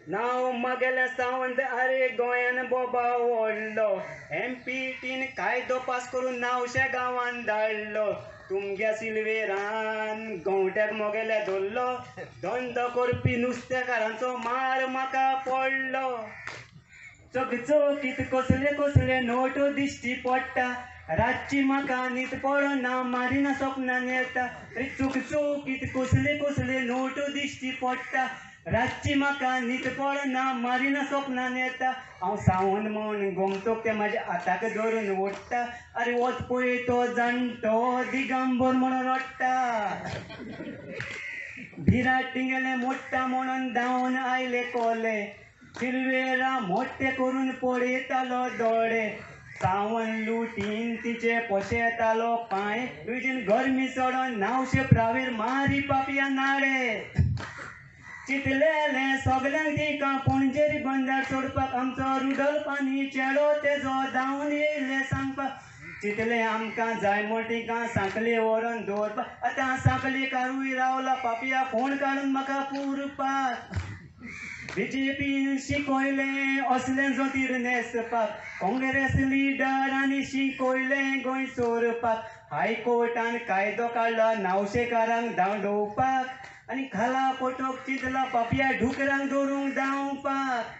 नाव मागेले सावंत अरे गोंयान Boba ओडलो MP टीन कायदो पास करून नावशे गांवान धाडलो तुमगे सिल्वेरान गोंवट्याक मोगेले धरलो धंदो करपी नुस्तेकारांचो मार म्हाका पडलो चकचकीत कसले कसले नोटो दिश्टी पडटा रातची म्हाका न्हीद पडना मारिना सपनान येता रे चकचकीत कसले कसले नोटो दिश्टी पडटा रातची म्हाका न्हीद पडना मारिना सपनान येता हांव सावन म्हूण गोमतोक ते म्हाज्या हाताक धरून ओडटा अरे वच पळय तो जाणटो दिगंबर म्हणून रडटा भिराट तिंगेले मोडटा म्हणून धांवन आयले कोले सिल्वेरा मोठे करून पळयतालो दोळे सावन लुटीन तिचे पोशेतालो पांय तुजीन गरमी चडोन नावशे प्रावेर मारी पापया नाडे चितलेले सगल्यांक तिका पणजेरी बंदार सोडपाक आमचो रुडल्फ आनी चेडो तेजो धांवन येयले सांगपाक चितले आमकां जाय मोठीका सांकले व्हरून दवरपाक आतां सांकले कारूय रावला पापया फोण काडून म्हाका पुरपाक BJP शिकयले असले जोतीर न्हेसपाक काँग्रेस लिडरांनी शिकयले गोंय चोरपाक हायकोर्टान कायदो काडला नावशेकारांक धांवडोवपाक आनी खाला पोटोक चितला पापया ढुकरांक धरूंक धांवपाक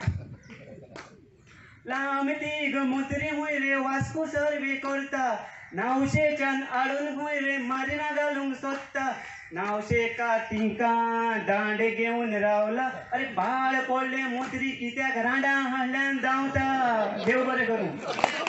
लांब तीग मुत्री हुंय रे वास्को सर्वे करता नावशेच्यान हाडून हुंय रे मारिना घालूंक सोदता नावशेकार तिंकां दांडे घेवन रावला अरे बाळ पडले मुत्री कित्याक रांडा हाडल्यान धांवता देव बरें करूं